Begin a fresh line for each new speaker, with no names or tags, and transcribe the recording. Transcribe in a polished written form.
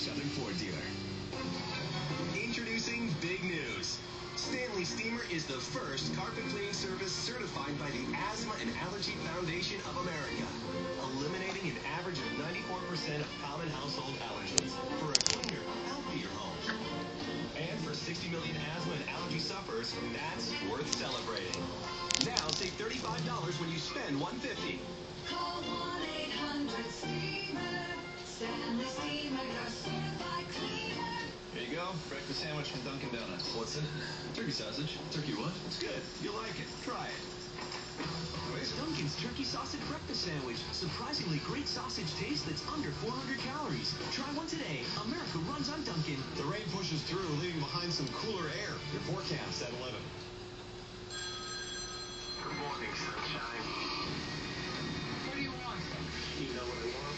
Southern Ford dealer. Introducing big news. Stanley Steamer is the first carpet cleaning service certified by the Asthma and Allergy Foundation of America, eliminating an average of 94% of common household allergens for a cleaner, healthier home. And for 60 million asthma and allergy sufferers, that's worth celebrating. Now save $35 when you spend $150.
Call 1-800-STEAMER. Stanley Steamer, your certified cleaner.
Here you go. Breakfast sandwich from Dunkin' Donuts.
What's in it?
Turkey sausage.
Turkey what?
It's good. You'll like it. Try it.
Dunkin's turkey sausage breakfast sandwich. Surprisingly great sausage taste that's under 400 calories. Try one today. America runs on Dunkin'.
The rain pushes through, leaving behind some cooler air. Your forecast at 11.
Good morning, sunshine.
What do you want?
You know what I want?